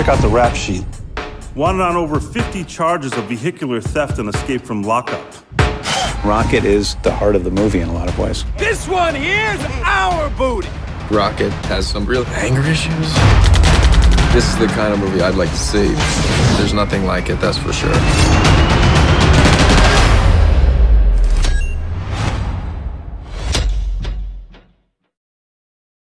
check out the rap sheet. Wanted on over 50 charges of vehicular theft and escape from lockup. Rocket is the heart of the movie in a lot of ways. This one here's our booty. Rocket has some real anger issues. This is the kind of movie I'd like to see. There's nothing like it, that's for sure.